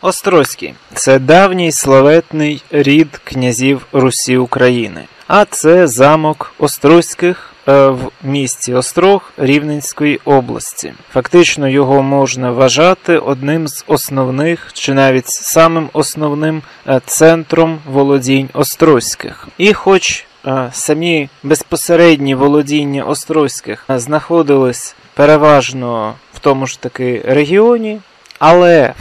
Острозькі – це давній славетний рід князів Русі України, а це замок Острозьких в місті Острог Рівненської області. Фактично його можна вважати одним з основних, чи навіть самим основним центром володінь Острозьких. І хоч самі безпосередні володіння Острозьких знаходились переважно в тому ж таки регіоні, але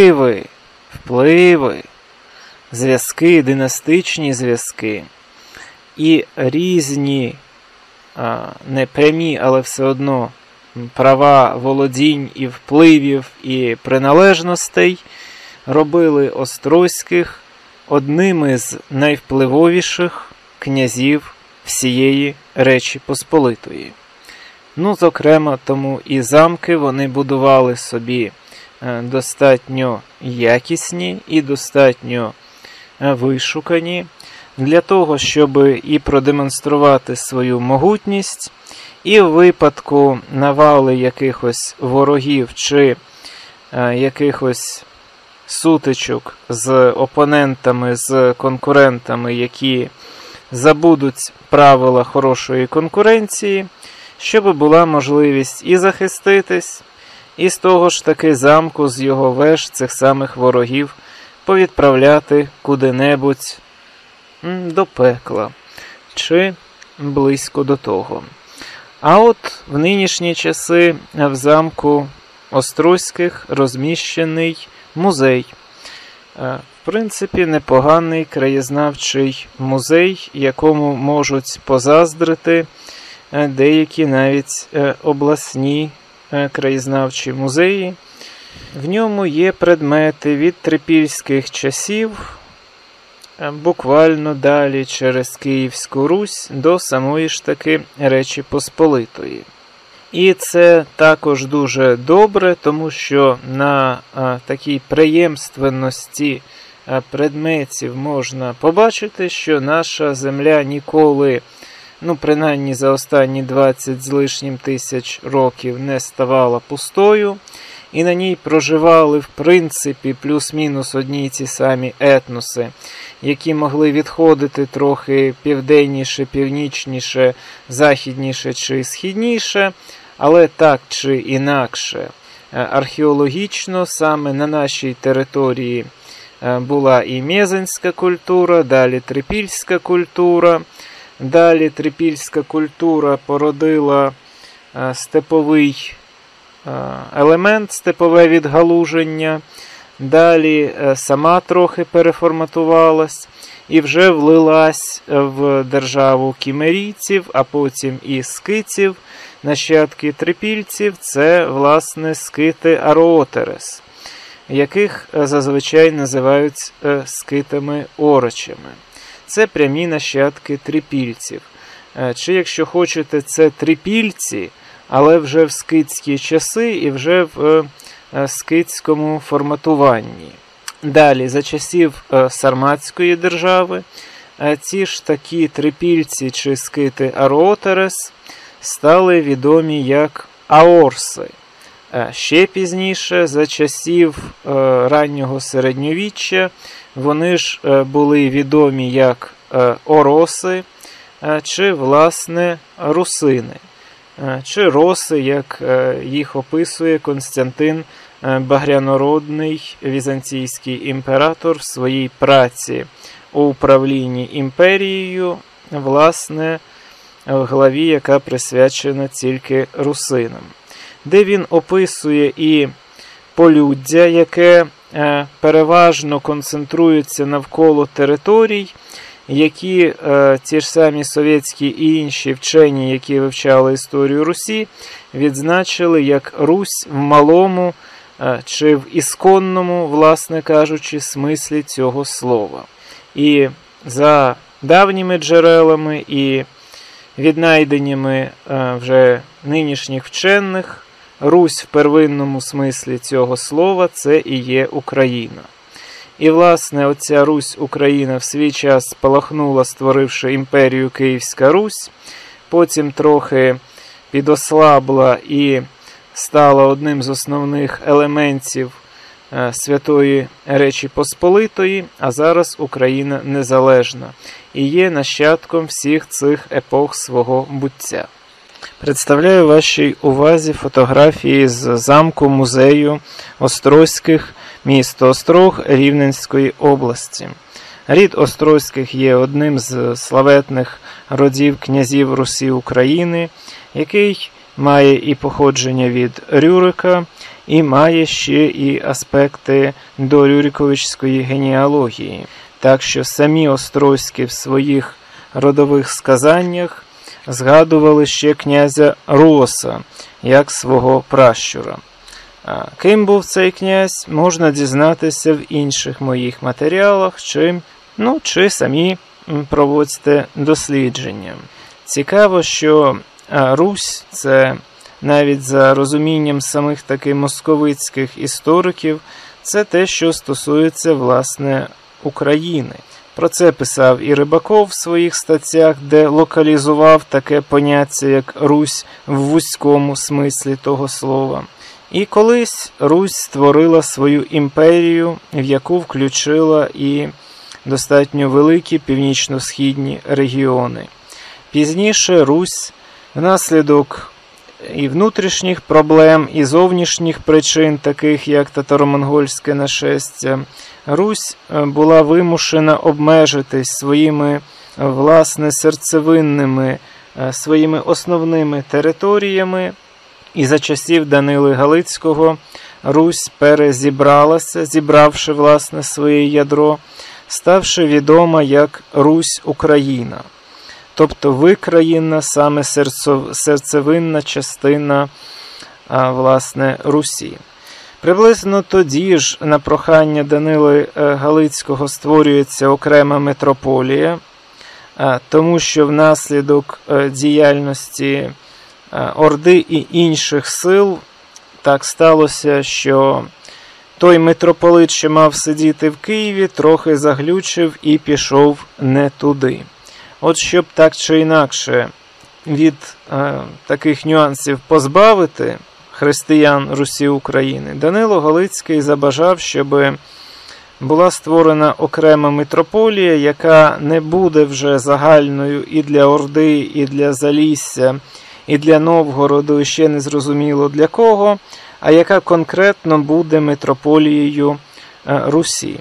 впливи, зв'язки, династичні зв'язки і різні, не прямі, але все одно права володінь і впливів і приналежностей робили Острозьких одними з найвпливовіших князів всієї Речі Посполитої. Зокрема, тому і замки вони будували собі достатньо якісні і достатньо вишукані для того, щоб і продемонструвати свою могутність, і в випадку навали якихось ворогів чи якихось сутичок з опонентами, з конкурентами, які забудуть правила хорошої конкуренції, щоб була можливість і захиститись, і з того ж таки замку, з його веж, цих самих ворогів повідправляти куди-небудь до пекла, чи близько до того. А от в нинішні часи в замку Острозьких розміщений музей. В принципі, непоганий краєзнавчий музей, якому можуть позаздрити деякі навіть обласні краєзнавчі музеї. В ньому є предмети від трипільських часів, буквально далі через Київську Русь до самої ж таки Речі Посполитої. І це також дуже добре, тому що на такій преємственності предметів можна побачити, що наша земля ніколи, принаймні за останні 20 з лишнім тисяч років не ставала пустою, і на ній проживали, в принципі, плюс-мінус одні й ті самі етноси, які могли відходити трохи південніше, північніше, західніше чи східніше, але так чи інакше, археологічно саме на нашій території була і Мезенська культура, далі Трипільська культура. Далі трипільська культура породила степовий елемент, степове відгалуження. Далі сама трохи переформатувалась і вже влилась в державу кімерійців, а потім і скитів. Нащадки трипільців – це, власне, скити-ароотерес, яких зазвичай називають скитами-орочами. Це прямі нащадки трипільців. Чи, якщо хочете, це трипільці, але вже в скитські часи і вже в скитському форматуванні. Далі, за часів Сарматської держави, ці ж такі трипільці чи скити-ароотерес стали відомі як аорси. Ще пізніше, за часів раннього середньовіччя, вони ж були відомі як ороси, чи, власне, русини, чи роси, як їх описує Константин Багрянородний, візантійський імператор, в своїй праці у управлінні імперією, власне, в главі, яка присвячена тільки русинам, де він описує і полюддя, яке переважно концентруються навколо територій, які ті ж самі совєтські і інші вчені, які вивчали історію Русі, відзначили як Русь в малому чи в ісконному, власне кажучи, смислі цього слова. І за давніми джерелами і віднайденнями вже нинішніх вчених, Русь в первинному смислі цього слова – це і є Україна. І, власне, оця Русь-Україна в свій час спалахнула, створивши імперію Київська Русь, потім трохи підослабла і стала одним з основних елементів Святої Речі Посполитої, а зараз Україна незалежна і є нащадком всіх цих епох свого буття. Представляю вашій увазі фотографії з замку музею Острозьких, місто Острог Рівненської області. Рід Острозьких є одним з славетних родів князів Русі України, який має і походження від Рюрика, і має ще і аспекти дорюриковичської генеалогії. Так що самі Острозькі в своїх родових сказаннях згадували ще князя Руоса, як свого пращура. Ким був цей князь, можна дізнатися в інших моїх матеріалах, чи самі проводьте дослідження. Цікаво, що Русь – це навіть за розумінням самих таки московицьких істориків, це те, що стосується, власне, України. Про це писав і Рибаков в своїх статтях, де локалізував таке поняття, як Русь в вузькому смислі того слова. І колись Русь створила свою імперію, в яку включила і достатньо великі північно-східні регіони. Пізніше Русь внаслідок і внутрішніх проблем, і зовнішніх причин, таких як татаро-монгольське нашестя, Русь була вимушена обмежитись своїми, власне, серцевинними, своїми основними територіями, і за часів Данили Галицького Русь перезібралася, зібравши, власне, своє ядро, ставши відома як Русь-Україна. Тобто викраєна саме серцевинна частина, власне, Русі. Приблизно тоді ж на прохання Данили Галицького створюється окрема митрополія, тому що внаслідок діяльності Орди і інших сил так сталося, що той митрополит, що мав сидіти в Києві, трохи заглючив і пішов не туди. От щоб так чи інакше від таких нюансів позбавити християн Русі України, Данило Галицький забажав, щоб була створена окрема митрополія, яка не буде вже загальною і для Орди, і для Залісся, і для Новгороду, і ще не зрозуміло для кого, а яка конкретно буде митрополією Русі.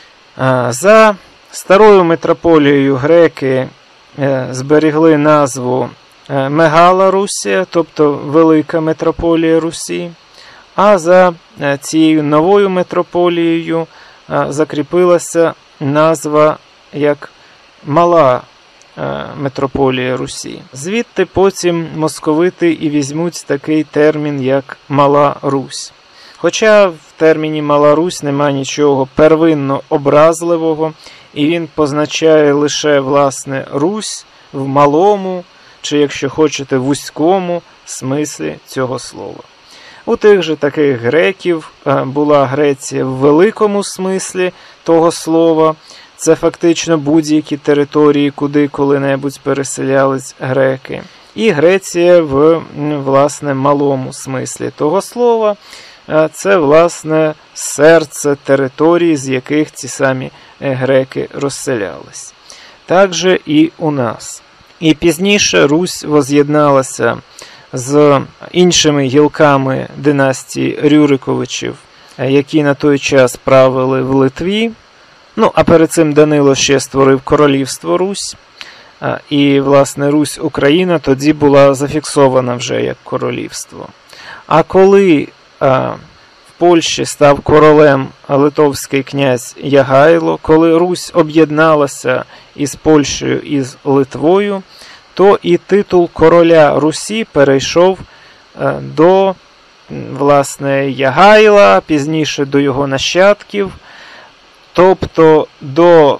За старою митрополією греки зберігли назву Мегала Русія, тобто Велика митрополія Русі, а за цією новою митрополією закріпилася назва як Мала митрополія Русі. Звідти потім московити і візьмуть такий термін, як Мала Русь. Хоча в терміні Мала Русь нема нічого первинно образливого, і він позначає лише, власне, Русь в малому, чи, якщо хочете, вузькому смислі цього слова. У тих же таких греків була Греція в великому смислі того слова. Це фактично будь-які території, куди коли-небудь переселялись греки. І Греція в, власне, малому смислі того слова. Це, власне, серце території, з яких ці самі греки розселялись. Так же і у нас. І пізніше Русь воз'єдналася з іншими гілками династії Рюриковичів, які на той час правили в Литві. А перед цим Данило ще створив королівство Русь. І, власне, Русь-Україна тоді була зафіксована вже як королівство. А коли в Польщі став королем литовський князь Ягайло, коли Русь об'єдналася із Польщею і з Литвою, то і титул короля Русі перейшов до, власне, Ягайла, пізніше до його нащадків, тобто до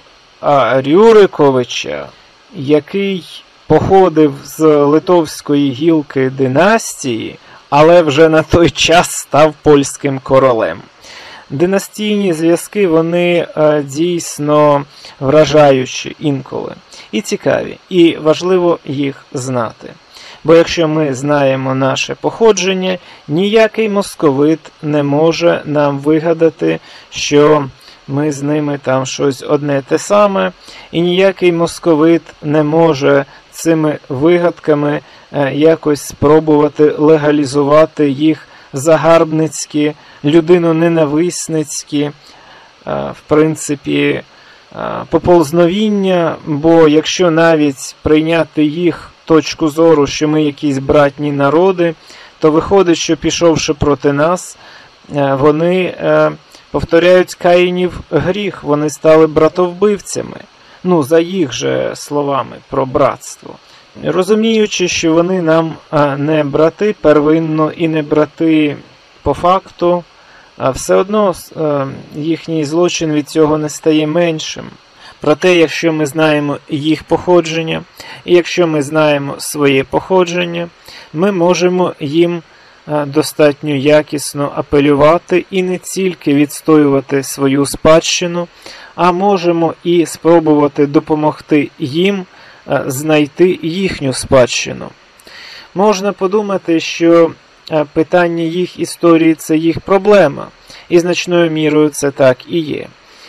Рюриковича, який походив з литовської гілки династії, але вже на той час став польським королем. Династійні зв'язки, вони дійсно вражаючі інколи. І цікаві, і важливо їх знати. Бо якщо ми знаємо наше походження, ніякий московит не може нам вигадати, що ми з ними там щось одне те саме, і ніякий московит не може цими вигадками якось спробувати легалізувати їх загарбницькі, людиноненависницькі, в принципі, поползновіння, бо якщо навіть прийняти їх точку зору, що ми якісь братні народи, то виходить, що пішовши проти нас, вони повторяють Каїнів гріх, вони стали братовбивцями, за їх же словами про братство. Розуміючи, що вони нам не брати первинно і не брати по факту, все одно їхній злочин від цього не стає меншим. Проте, якщо ми знаємо їх походження, і якщо ми знаємо своє походження, ми можемо їм достатньо якісно апелювати і не тільки відстоювати свою спадщину, а можемо і спробувати допомогти їм знайти їхню спадщину. Можна подумати, що питання їх історії – це їх проблема, і значною мірою це так і є.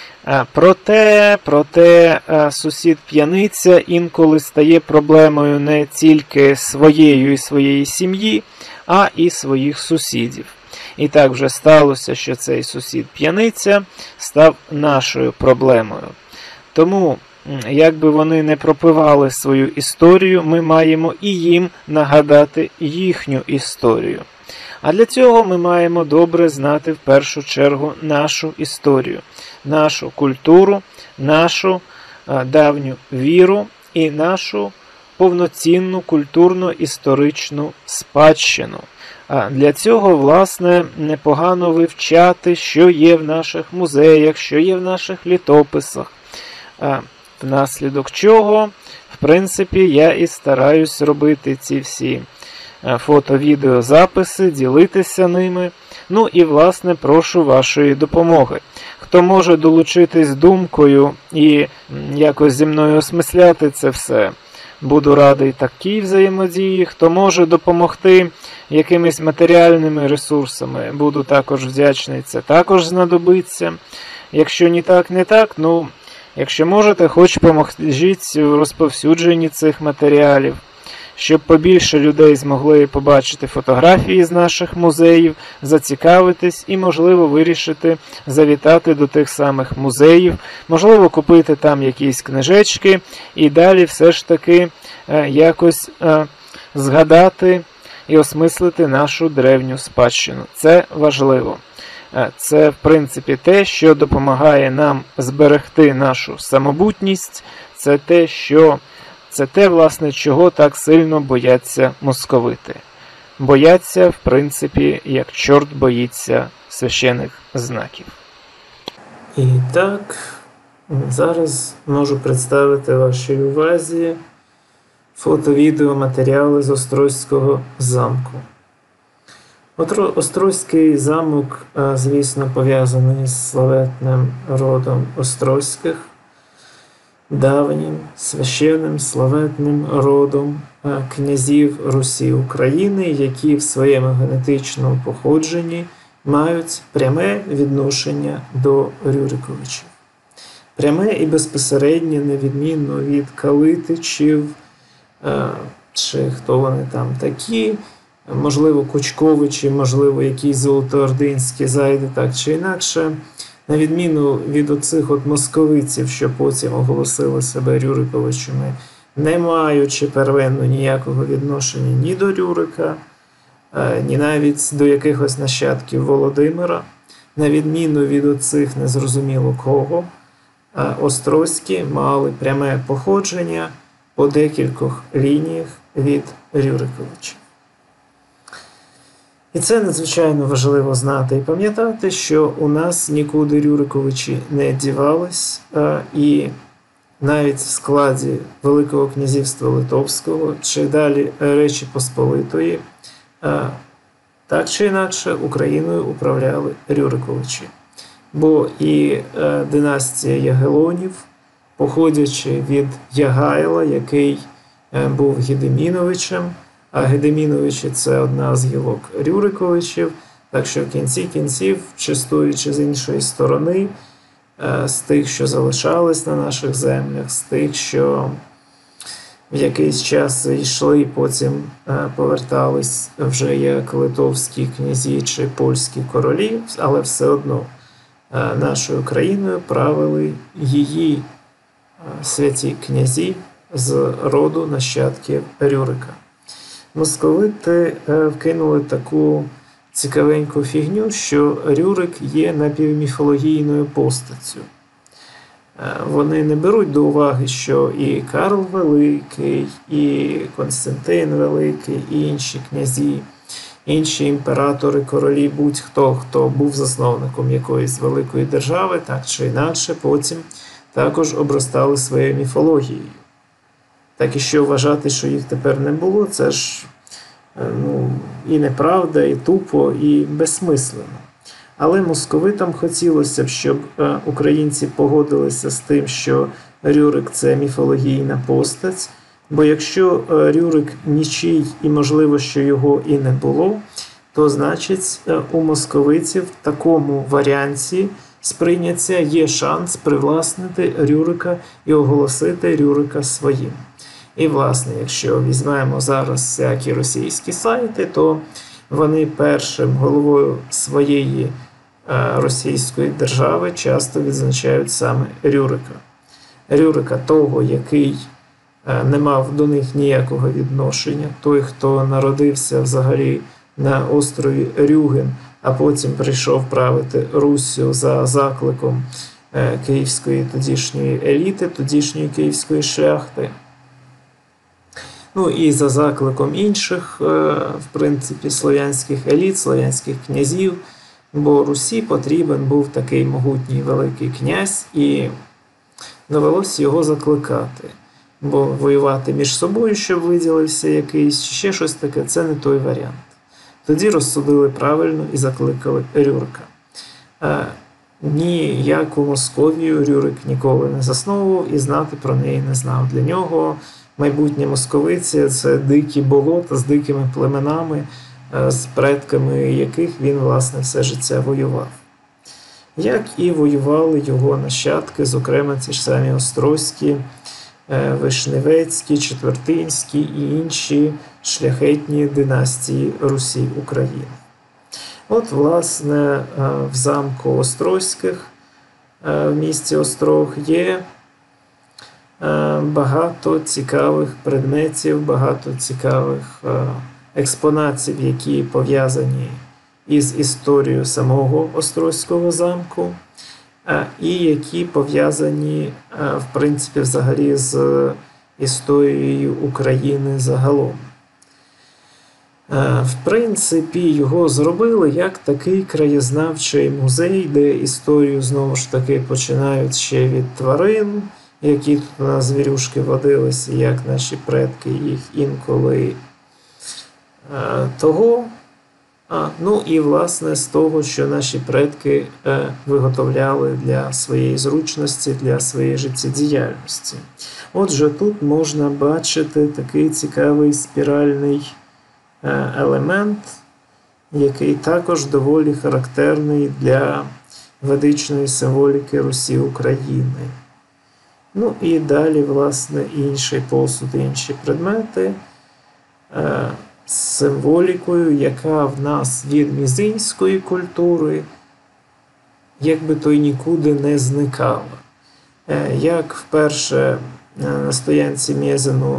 Проте сусід-п'яниця інколи стає проблемою не тільки своєю і своєї сім'ї, а і своїх сусідів. І так вже сталося, що цей сусід-п'яниця став нашою проблемою. Тому, як би вони не пропивали свою історію, ми маємо і їм нагадати їхню історію. А для цього ми маємо добре знати в першу чергу нашу історію, нашу культуру, нашу давню віру і нашу повноцінну культурно-історичну спадщину. А для цього, власне, непогано вивчати, що є в наших музеях, що є в наших літописах. Внаслідок чого, в принципі, я і стараюсь робити ці всі фото-відеозаписи, ділитися ними. І, власне, прошу вашої допомоги. Хто може долучитись думкою і якось зі мною осмисляти це все, буду радий такій взаємодії. Хто може допомогти якимись матеріальними ресурсами, буду також вдячний, це також знадобиться. Якщо не так, якщо можете, хоч поможіть у розповсюдженні цих матеріалів, щоб побільше людей змогли побачити фотографії з наших музеїв, зацікавитись і, можливо, вирішити завітати до тих самих музеїв, можливо, купити там якісь книжечки і далі все ж таки якось згадати і осмислити нашу древню спадщину. Це важливо. Це, в принципі, те, що допомагає нам зберегти нашу самобутність, це те, власне, чого так сильно бояться московити. Бояться, в принципі, як чорт боїться священих знаків. І так, зараз можу представити вашій увазі фото-відеоматеріали з Острозького замку. Острозький замок, звісно, пов'язаний з славетним родом Острозьких, давнім, священним, славетним родом князів Русі України, які в своєму генетичному походженні мають пряме відношення до Рюриковичів. Пряме і безпосереднє, невідмінно від Калитичів, чи хто вони там такі, можливо, Кучковичі, можливо, якісь золотоординські зайди, так чи інакше. На відміну від оцих московиців, що потім оголосили себе Рюриковичами, не маючи первинно ніякого відношення ні до Рюрика, ні навіть до якихось нащадків Володимира, на відміну від оцих незрозуміло кого, Острозькі мали пряме походження по декількох лініях від Рюриковичів. І це надзвичайно важливо знати і пам'ятати, що у нас нікуди Рюриковичі не дівались, і навіть в складі Великого князівства Литовського чи далі Речі Посполитої, так чи інакше Україною управляли Рюриковичі. Бо і династія Ягелонів, походячи від Ягайла, який був Гедеміновичем, а Гедеміновичі – це одна з гілок Рюриковичів. Так що в кінці кінців, чи з тої, чи з іншої сторони, з тих, що залишались на наших землях, з тих, що в якийсь час йшли, потім повертались вже як литовські князі чи польські королі, але все одно нашою країною правили її святі князі з роду нащадків Рюрика. Московити вкинули таку цікавеньку фігню, що Рюрик є напівміфологійною постаттю. Вони не беруть до уваги, що і Карл Великий, і Константин Великий, і інші князі, інші імператори, королі, будь-хто, хто був засновником якоїсь великої держави, так чи інакше, потім також обростали своєю міфологією. Так і що вважати, що їх тепер не було, це ж і неправда, і тупо, і безсмислено. Але московитам хотілося б, щоб українці погодилися з тим, що Рюрик – це міфологійна постать, бо якщо Рюрик нічий і, можливо, що його і не було, то, значить, у московитів в такому варіанті сприйняття є шанс привласнити Рюрика і оголосити Рюрика своїм. І, власне, якщо візьмемо зараз всякі російські сайти, то вони першим головою своєї російської держави часто відзначають саме Рюрика. Рюрика того, який не мав до них ніякого відношення, той, хто народився взагалі на острові Рюген, а потім прийшов правити Руссю за закликом київської тодішньої еліти, тодішньої київської шляхти. І за закликом інших, в принципі, слов'янських еліт, слов'янських князів, бо Русі потрібен був такий могутній великий князь, і довелося його закликати. Бо воювати між собою, щоб виділився якийсь, ще щось таке, це не той варіант. Тоді розсудили правильно і закликали Рюрика. Ніяку Московію Рюрик ніколи не засновував і знати про неї не знав. Для нього майбутнє московиці – це дикі болота з дикими племенами, з предками яких він, власне, все життя воював. Як і воювали його нащадки, зокрема ті ж самі Острозькі, Вишневецькі, Четвертинські і інші шляхетні династії Русі України. От, власне, в замку Острозьких, в місті Острог, є багато цікавих предметів, багато цікавих експонатів, які пов'язані із історією самого Острозького замку, і які пов'язані, в принципі, взагалі з історією України загалом. В принципі, його зробили як такий краєзнавчий музей, де історію, знову ж таки, починають ще від тварин, які тут на звірюшки водилися, як наші предки їх інколи того. І, власне, з того, що наші предки виготовляли для своєї зручності, для своєї життєдіяльності. Отже, тут можна бачити такий цікавий спіральний елемент, який також доволі характерний для ведичної символіки Русі України. І далі, власне, інший посуд, інші предмети з символікою, яка в нас від мізинської культури, якби то й нікуди не зникала. Як вперше на стоянці Мєзену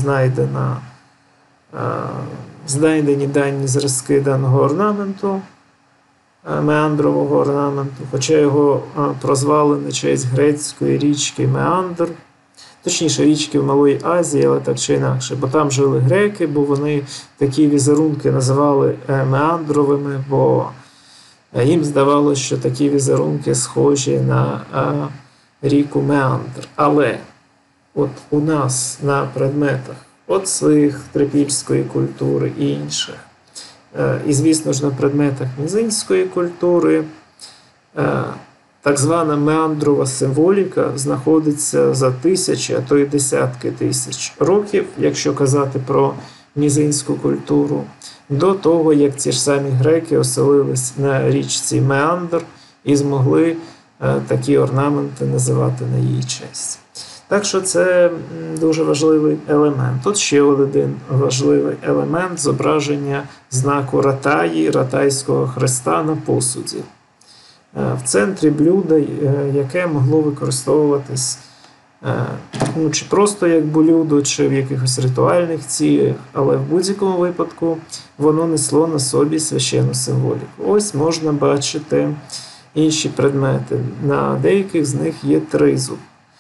знайдені дані зразки даного орнаменту, меандрового орнаменту, хоча його прозвали на честь грецької річки Меандр, точніше річки в Малої Азії, але так чи інакше, бо там жили греки, бо вони такі візерунки називали меандровими, бо їм здавалося, що такі візерунки схожі на ріку Меандр. Але от у нас на предметах оцих трипільської культури і інших, і, звісно ж, на предметах мізинської культури, так звана меандрова символіка знаходиться за тисячі, а то й десятки тисяч років, якщо казати про мізинську культуру, до того, як ті ж самі греки оселились на річці Меандр і змогли такі орнаменти називати на її честь. Так що це дуже важливий елемент. Тут ще один важливий елемент – зображення знаку ратаї, ратайського хреста на посуді. В центрі блюда, яке могло використовуватись чи просто як блюдо, чи в якихось ритуальних цілях, але в будь-якому випадку воно несло на собі священну символіку. Ось можна бачити інші предмети. На деяких з них є тризуб.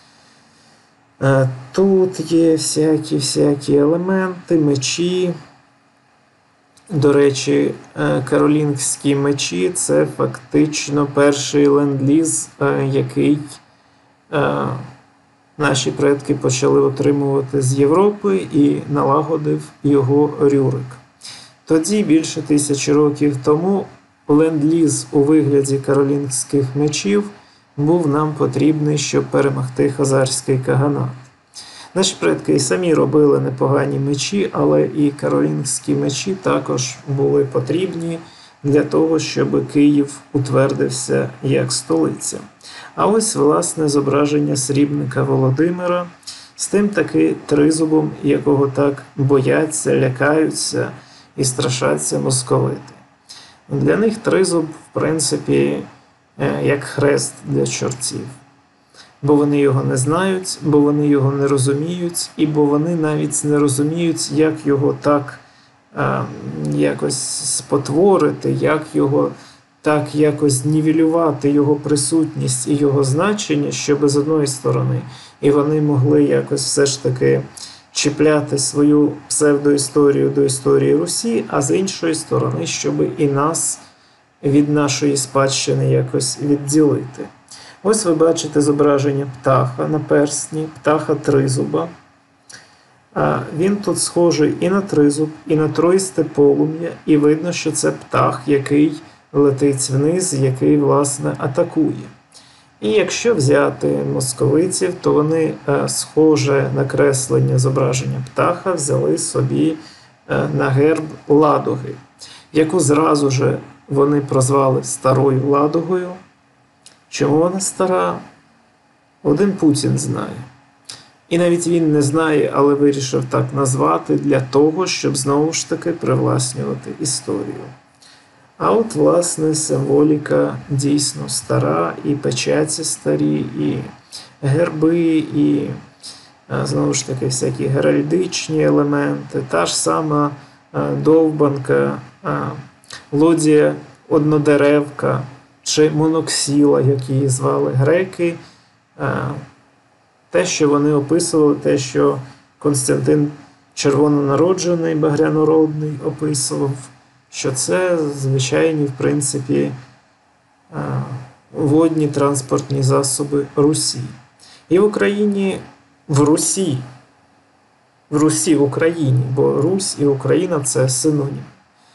Тут є всякі елементи, мечі. До речі, каролінгські мечі – це фактично перший ленд-ліз, який наші предки почали отримувати з Європи, і налагодив його Рюрик. Тоді, більше 1000 років тому, ленд-ліз у вигляді каролінгських мечів був нам потрібний, щоб перемогти хазарський каганат. Наші предки і самі робили непогані мечі, але і каролінгські мечі також були потрібні для того, щоб Київ утвердився як столиця. А ось, власне, зображення срібника Володимира з тим таки тризубом, якого так бояться, лякаються і страшаться московити. Для них тризуб, в принципі, як хрест для чортів. Бо вони його не знають, бо вони його не розуміють, і бо вони навіть не розуміють, як його так якось спотворити, як його так якось нівелювати його присутність і його значення, щоб з одної сторони і вони могли якось все ж таки чіпляти свою псевдоісторію до історії Русі, а з іншої сторони, щоб і нас від нашої спадщини якось відділити. Ось ви бачите зображення птаха на персні, птаха тризуба. Він тут схожий і на тризуб, і на троїсте полум'я, і видно, що це птах, який летить вниз, який, власне, атакує. І якщо взяти московитів, то вони схоже накреслення зображення птаха взяли собі на герб Ладоги, яку зразу же вони прозвали Старою Ладогою. Чому вона стара? Один Путін знає. І навіть він не знає, але вирішив так назвати для того, щоб знову ж таки привласнювати історію. А от, власне, символіка дійсно стара, і печаті старі, і герби, і, знову ж таки, всякі геральдичні елементи, та ж сама довбанка, лодія однодеревка, чи моноксіла, як її звали греки. Те, що вони описували, те, що Константин Червононароджений, Багрянородний описував, що це звичайні, в принципі, водні транспортні засоби Русі. І в Україні, в Україні, бо Русь і Україна – це синонім.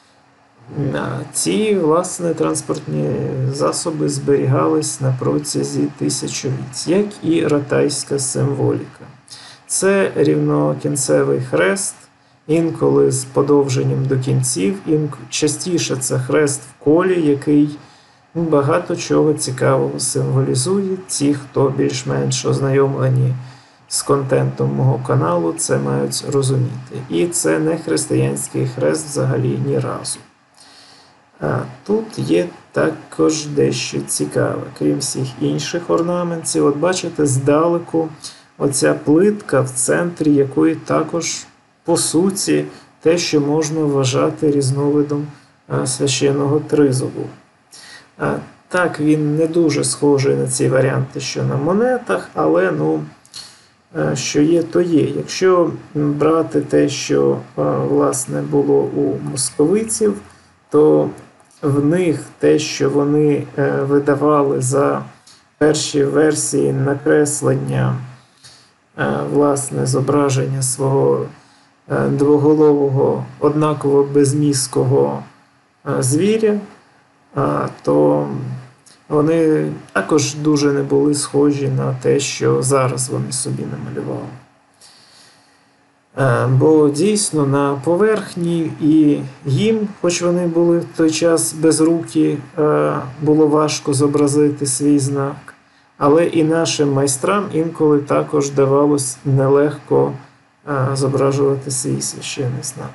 Ці, власне, транспортні засоби зберігались на протязі тисячоліть, як і ратайська символіка. Це рівнокінцевий хрест, інколи з подовженням до кінців, частіше це хрест в колі, який багато чого цікавого символізує. Ті, хто більш-менш ознайомлені з контентом мого каналу, це мають розуміти. І це не християнський хрест взагалі ні разу. Тут є також дещо цікаве, крім всіх інших орнаментів. От бачите, здалеку оця плитка, в центрі якої також, по суті, те, що можна вважати різновидом священного тризубу. Так, він не дуже схожий на ці варіанти, що на монетах, але, що є, то є. Якщо брати те, що, власне, було у московитів, то в них те, що вони видавали за перші версії накреслення, власне, зображення свого двоголового, однаково безмізкого звіря, то вони також дуже не були схожі на те, що зараз вони собі намалювали. Бо дійсно на поверхні і їм, хоч вони були в той час безрукі, було важко зобразити свій знак. Але і нашим майстрам інколи також давалось нелегко зображувати свій священний знак.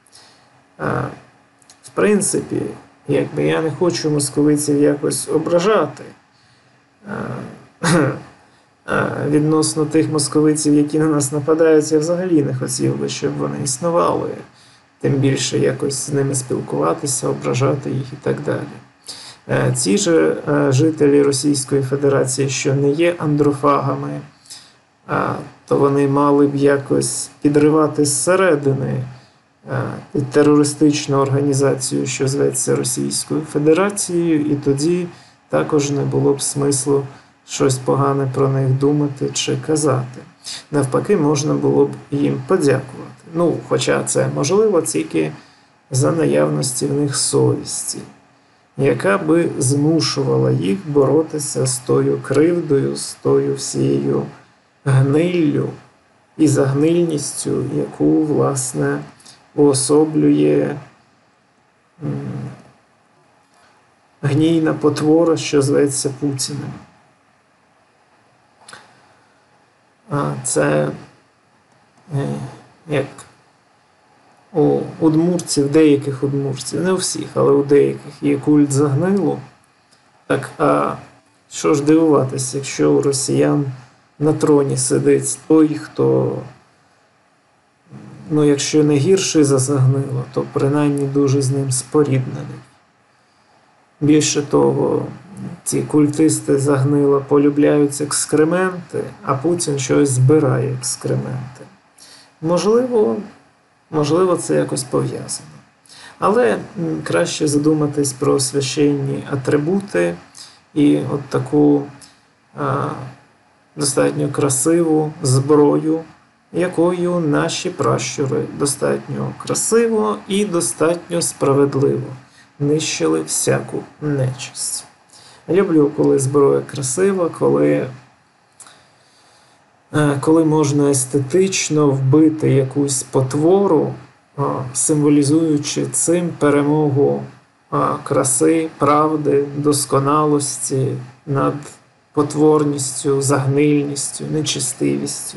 В принципі, якби я не хочу московитів якось ображати відносно тих московитів, які на нас нападають, я взагалі не хотів би, щоб вони існували. Тим більше якось з ними спілкуватися, ображати їх і так далі. Ці ж жителі Російської Федерації, що не є андрофагами, то вони мали б якось підривати зсередини терористичну організацію, що зветься Російською Федерацією, і тоді також не було б смислу щось погане про них думати чи казати. Навпаки, можна було б їм подякувати. Хоча це можливо тільки за наявності в них совісті, яка би змушувала їх боротися з тою кривдою, з тою всією гниллю і загнильністю, яку, власне, уособлює гнійна потвора, що зветься Путіним. Це як у удмуртців, деяких удмуртців, не у всіх, але у деяких є культ загнилу. Так, що ж дивуватися, якщо у росіян на троні сидить той, хто, якщо не гірший за загнило, то принаймні дуже з ним споріднений. Більше того, ці культисти загнила полюбляють екскременти, а Путін щось збирає екскременти. Можливо, це якось пов'язано. Але краще задуматись про священні атрибути і от таку достатньо красиву зброю, якою наші пращури достатньо красиво і достатньо справедливо нищили всяку нечисть. Люблю, коли зброя красива, коли можна естетично вбити якусь потвору, символізуючи цим перемогу краси, правди, досконалості над потворністю, загнильністю, нечистивістю.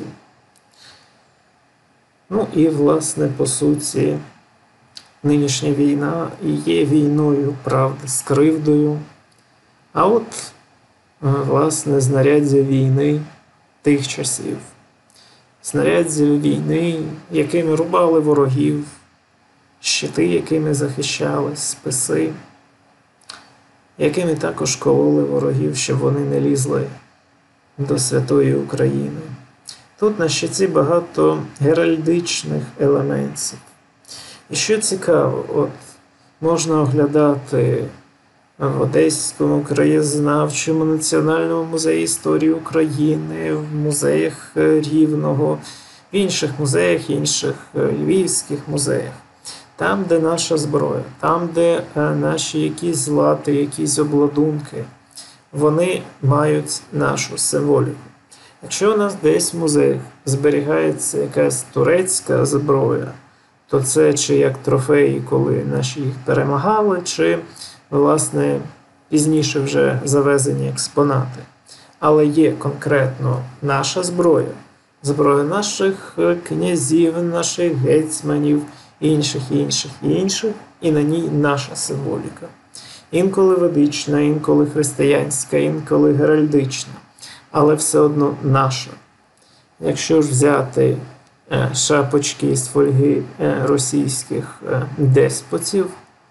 І, власне, по суті, нинішня війна і є війною правди з кривдою. А от, власне, знаряддя війни тих часів. Знаряддя війни, якими рубали ворогів, щити, якими захищались, списи, якими також кололи ворогів, щоб вони не лізли до святої України. Тут на щиті багато геральдичних елементів. І що цікаво, можна оглядати в Одеському краєзнавчому національному музеї історії України, в музеях Рівного, в інших музеях, інших львівських музеях. Там, де наша зброя, там, де наші якісь злати, якісь обладунки, вони мають нашу символіку. Якщо у нас десь в музеях зберігається якась турецька зброя, то це чи як трофеї, коли наші їх перемагали, чи, власне, пізніше вже завезені експонати. Але є конкретно наша зброя, зброя наших князів, наших гетьманів, інших, і на ній наша символіка. Інколи ведична, інколи християнська, інколи геральдична, але все одно наша. Якщо ж взяти шапочки з фольги російських деспотів,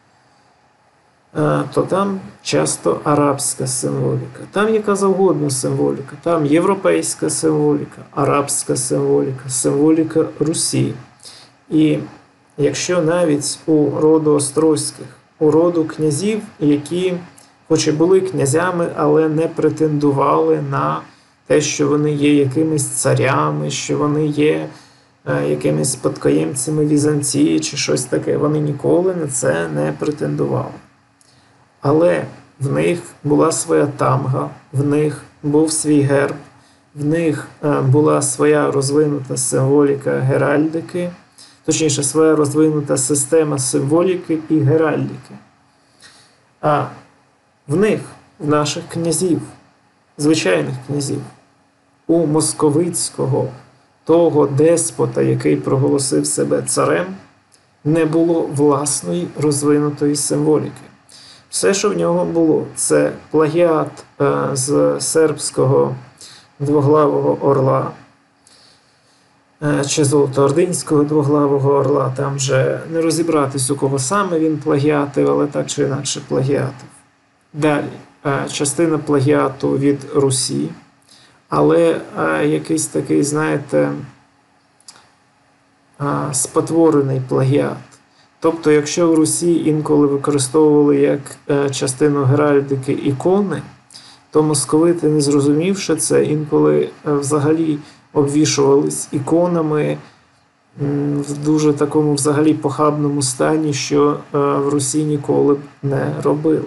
то там часто арабська символіка. Там яка завгодно символіка. Там європейська символіка, арабська символіка, символіка Русі. І якщо навіть у роду Острозьких, у роду князів, які хоч і були князями, але не претендували на те, що вони є якимись царями, що вони є якимись спадкоємцями Візантії чи щось таке. Вони ніколи на це не претендували. Але в них була своя тамга, в них був свій герб, в них була своя розвинута символіка геральдики, точніше, своя розвинута система символіки і геральдики. А в них, в наших князів, звичайних князів, у московицького, того деспота, який проголосив себе царем, не було власної розвинутої символіки. Все, що в нього було, це плагіат з сербського двоглавого орла, чи золотоординського двоглавого орла, там вже не розібратись, у кого саме він плагіатив, але так чи інакше плагіатив. Далі, частина плагіату від Русі, але якийсь такий, знаєте, спотворений плагіат. Тобто, якщо в Русі інколи використовували як частину геральдики ікони, то московити, не зрозумівши це, інколи взагалі обвішувались іконами в дуже такому взагалі похабному стані, що в Русі ніколи б не робили.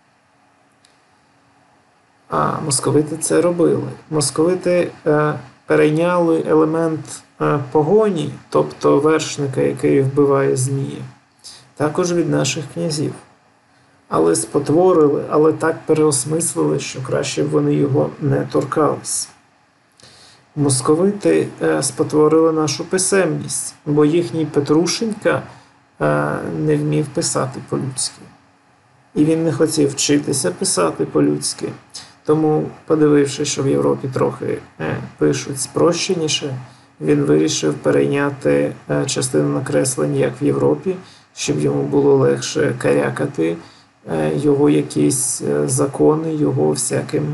А московити це робили. Московити перейняли елемент погоні, тобто вершника, який вбиває змія, також від наших князів. Але спотворили, але так переосмислили, що краще б вони його не торкались. Московити спотворили нашу писемність, бо їхній Петрушенька не вмів писати по-людськи. І він не хотів вчитися писати по-людськи. Тому, подивившись, що в Європі трохи пишуть спрощеніше, він вирішив перейняти частину накреслень, як в Європі, щоб йому було легше карякати його якісь закони, його всяким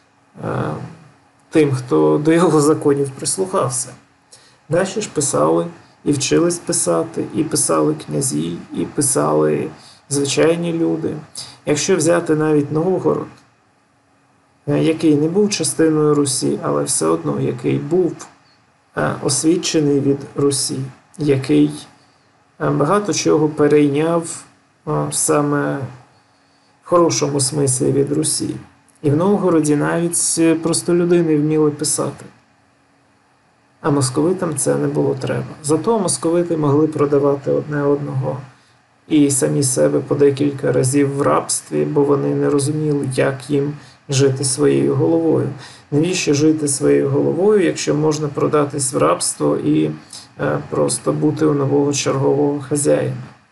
тим, хто до його законів прислухався. Далі ж писали і вчились писати, і писали князі, і писали звичайні люди. Якщо взяти навіть Новгород, який не був частиною Русі, але все одно, який був освічений від Русі, який багато чого перейняв саме в хорошому смислі від Русі. І в Новгороді навіть простолюдини вміли писати. А московитам це не було треба. Зато московити могли продавати одне одного і самі себе по декілька разів в рабстві, бо вони не розуміли, як їм жити своєю головою. Навіщо жити своєю головою, якщо можна продатись в рабство і просто бути у нового чергового хазяїна?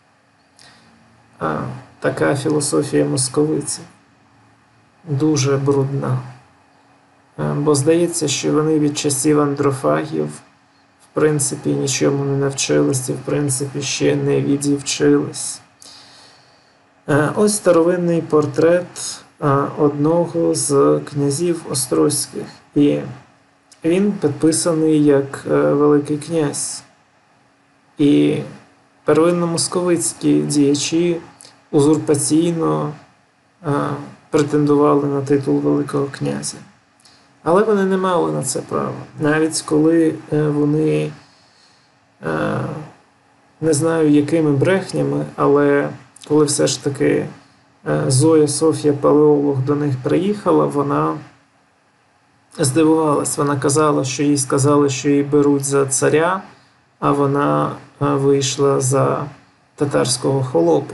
Така філософія московиців. Дуже брудна. Бо здається, що вони від часів андрофагів в принципі нічому не навчились і в принципі ще не відівчились. Ось старовинний портрет одного з князів острозьких. І він підписаний як Великий князь. І первинно-московицькі діячі узурпаційно претендували на титул Великого князя. Але вони не мали на це права. Навіть коли вони, не знаю якими брехнями, але коли все ж таки Зоя Софія Палеолог до них приїхала, вона здивувалась. Вона казала, що їй сказали, що її беруть за царя, а вона вийшла за татарського холопа.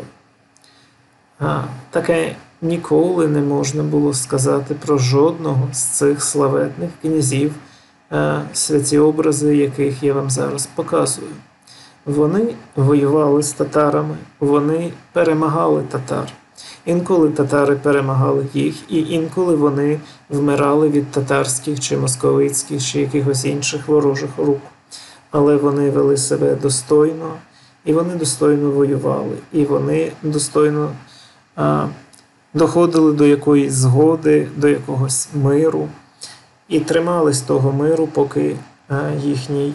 Таке ніколи не можна було сказати про жодного з цих славетних князів, святі образи яких я вам зараз показую. Вони воювали з татарами, вони перемагали татар. Інколи татари перемагали їх, і інколи вони вмирали від татарських чи московицьких, чи якихось інших ворожих рук. Але вони вели себе достойно, і вони достойно воювали, і вони достойно доходили до якоїсь згоди, до якогось миру, і тримались того миру, поки їхній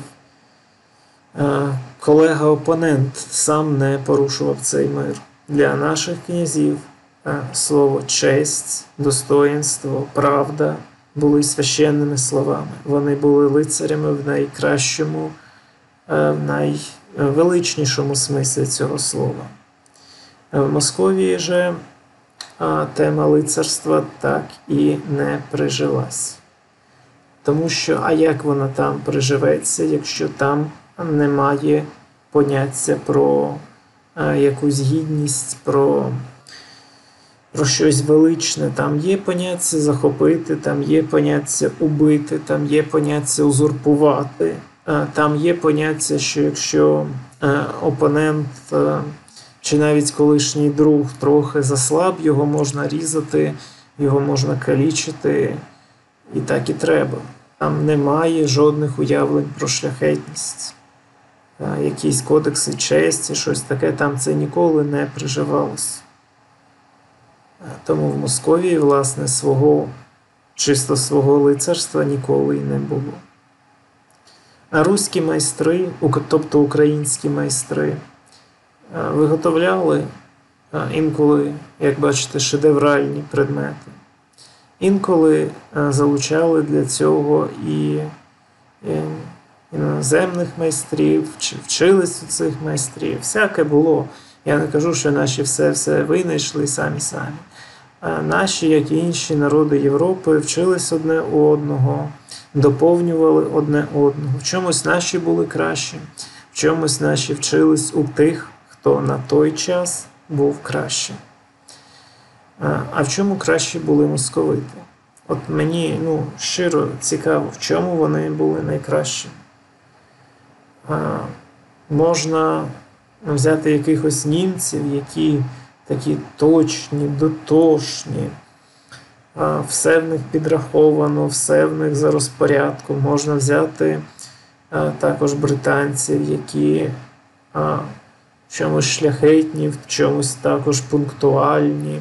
колега-опонент сам не порушував цей мир. Для наших князів слово честь, достоїнство, правда були священними словами. Вони були лицарями в найкращому, в найвеличнішому смислі цього слова. В Московії же тема лицарства так і не прижилась. Тому що, а як вона там приживеться, якщо там немає поняття про якусь гідність, про щось величне. Там є поняття захопити, там є поняття убити, там є поняття узурпувати, там є поняття, що якщо опонент чи навіть колишній друг трохи заслаб, його можна різати, його можна калічити, і так і треба. Там немає жодних уявлень про шляхетність. Якісь кодекси честі, щось таке, там це ніколи не приживалося. Тому в Московії, власне, чисто свого лицарства ніколи й не було. А руські майстри, тобто українські майстри, виготовляли інколи, як бачите, шедевральні предмети. Інколи залучали для цього і іноземних майстрів, чи вчились у цих майстрів. Всяке було. Я не кажу, що наші все винайшли самі. Наші, як і інші народи Європи, вчились одне у одного, доповнювали одне одного. В чомусь наші були кращі, в чомусь наші вчились у тих, хто на той час був кращим. А в чому кращі були московити? От мені щиро цікаво, в чому вони були найкращі. Можна взяти якихось німців, які такі точні, дотошні, все в них підраховано, все в них за розпорядком. Можна взяти також британців, які в чомусь шляхетні, в чомусь також пунктуальні.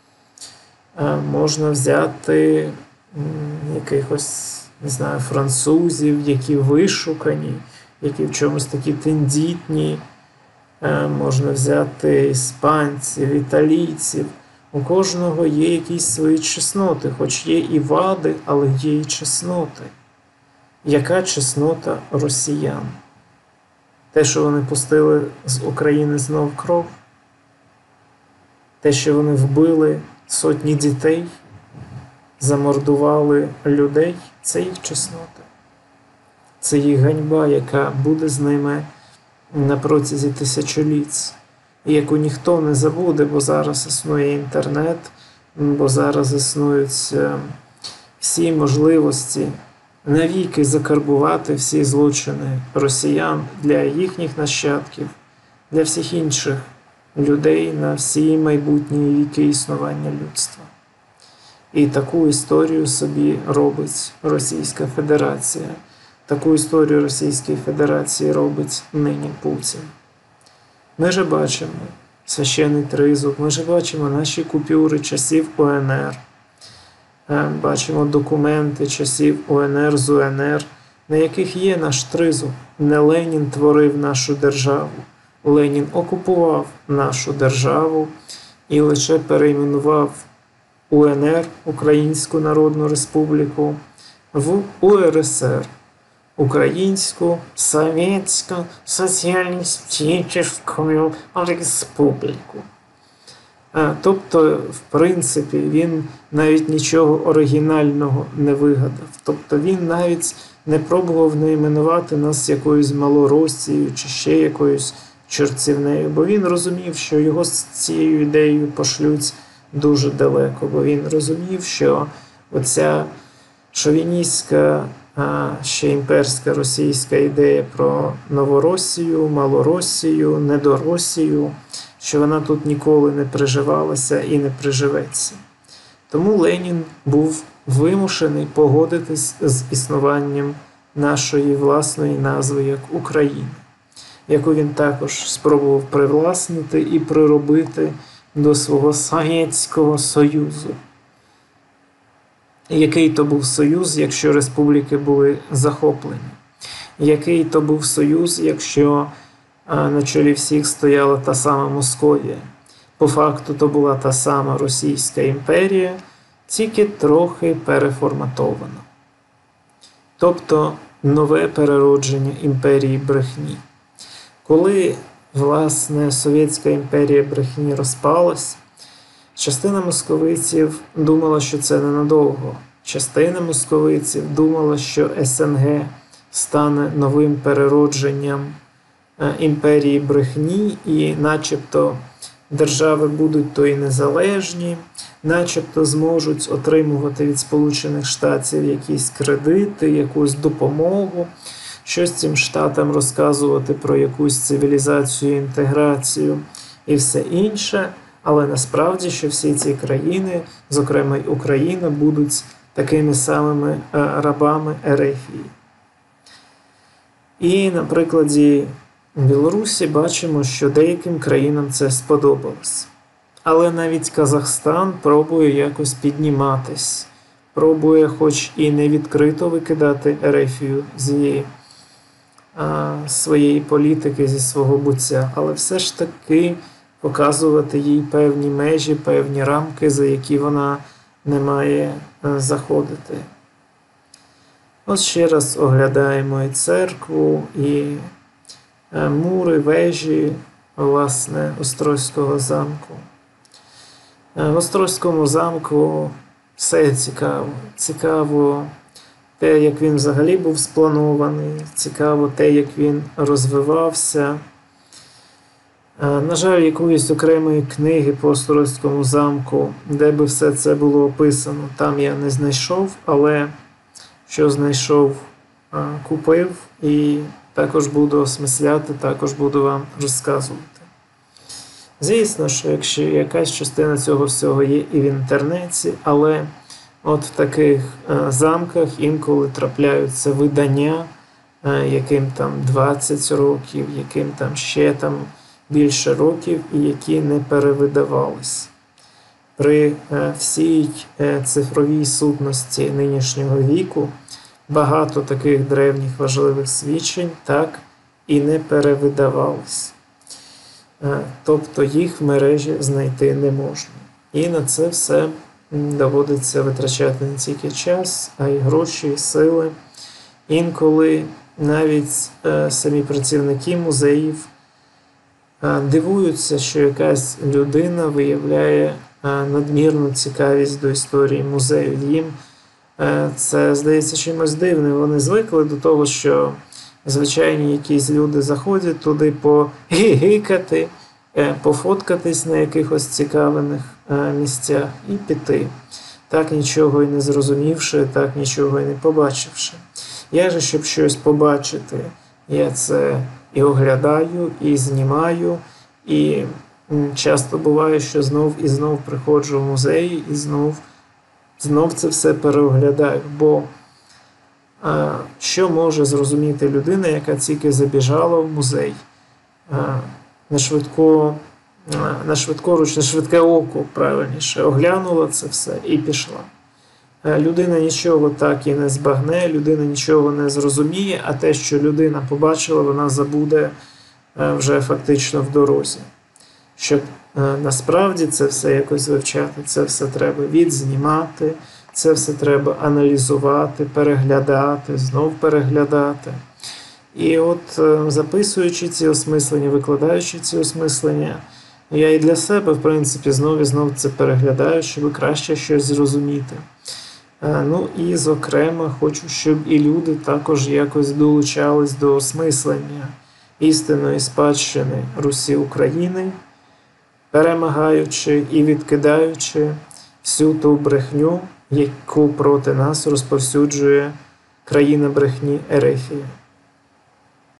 Можна взяти якихось, не знаю, французів, які вишукані, які в чомусь такі тендітні. Можна взяти іспанців, італійців. У кожного є якісь свої чесноти, хоч є і вади, але є і чесноти. Яка чеснота росіян? Те, що вони пустили з України знов кров? Те, що вони вбили сотні дітей, замордували людей, це їх чеснота. Це їх ганьба, яка буде з ними на протязі тисячоліть, і яку ніхто не забуде, бо зараз існує інтернет, бо зараз існують всі можливості навіки закарбувати всі злочини росіян для їхніх нащадків, для всіх інших людей на всі майбутні віки існування людства. І таку історію собі робить Російська Федерація. Таку історію Російської Федерації робить нині Путін. Ми же бачимо священний тризуб, ми же бачимо наші купюри часів УНР, бачимо документи часів УНР з УНР, на яких є наш тризуб. Не Ленін творив нашу державу, Ленін окупував нашу державу і лише перейменував УНР, Українську Народну Республіку, в УРСР, Українську Совєтську Соціалістичну Республіку. Тобто, в принципі, він навіть нічого оригінального не вигадав. Тобто він навіть не пробував найменувати нас якоюсь Малоросією чи ще якоюсь чортівнею, бо він розумів, що його з цією ідеєю пошлють дуже далеко, бо він розумів, що оця шовіністська, ще імперська російська ідея про Новоросію, Малоросію, Недоросію, що вона тут ніколи не приживалася і не приживеться. Тому Ленін був вимушений погодитись з існуванням нашої власної назви як України, яку він також спробував привласнити і приробити до свого Совєтського Союзу. Який то був союз, якщо республіки були захоплені? Який то був союз, якщо на чолі всіх стояла та сама Московія? По факту то була та сама Російська імперія, тільки трохи переформатована. Тобто нове переродження імперії брехні. Коли, власне, Совєтська імперія брехні розпалась, частина московитів думала, що це ненадовго, частина московитів думала, що СНГ стане новим переродженням імперії брехні, і начебто держави будуть то і незалежні, начебто зможуть отримувати від Сполучених Штатів якісь кредити, якусь допомогу, щось цим штатам розказувати про якусь цивілізацію, інтеграцію і все інше. Але насправді, що всі ці країни, зокрема й Україна, будуть такими самими рабами Ерефії. І на прикладі Білорусі бачимо, що деяким країнам це сподобалось. Але навіть Казахстан пробує якось підніматись, пробує хоч і не відкрито викидати Ерефію зі своєї політики, зі свого буття, але все ж таки показувати їй певні межі, певні рамки, за які вона не має заходити. Ось ще раз оглядаємо і церкву, і мури, вежі, власне, Острозького замку. В Острозькому замку все цікаво. Цікаво те, як він взагалі був спланований, цікаво те, як він розвивався. На жаль, якоїсь окремої книги по Острозькому замку, де би все це було описано, там я не знайшов, але що знайшов, купив і також буду осмисляти, також буду вам розказувати. Звісно, що якщо якась частина цього всього є і в інтернеті, але от в таких замках інколи трапляються видання, яким там 20 років, яким там ще там більше років, і які не перевидавались. При всій цифровій сутності нинішнього віку багато таких древніх важливих свідчень так і не перевидавались. Тобто їх в мережі знайти не можна. І на це все доводиться витрачати не тільки час, а й гроші, і сили. Інколи навіть самі працівники музеїв дивуються, що якась людина виявляє надмірну цікавість до історії музею. Їм це здається чимось дивним. Вони звикли до того, що звичайні якісь люди заходять туди погигикати, пофоткатись на якихось цікавих місцях і піти, так нічого і не зрозумівши, так нічого і не побачивши. Я же, щоб щось побачити, я це і оглядаю, і знімаю, і часто буває, що знов і знов приходжу в музеї і знов це все переоглядаю. Бо що може зрозуміти людина, яка тільки забіжала в музей, на швидке око, правильніше, оглянула це все і пішла. Людина нічого так і не збагне, людина нічого не зрозуміє, а те, що людина побачила, вона забуде вже фактично в дорозі. Щоб насправді це все якось вивчати, це все треба відзнімати, це все треба аналізувати, переглядати, знов переглядати. І от записуючи ці осмислення, викладаючи ці осмислення, я і для себе, в принципі, знов і знов це переглядаю, щоб краще щось зрозуміти. Ну і, зокрема, хочу, щоб і люди також якось долучались до осмислення істинної спадщини Русі України, перемагаючи і відкидаючи всю ту брехню, яку проти нас розповсюджує країна брехні Ерефія.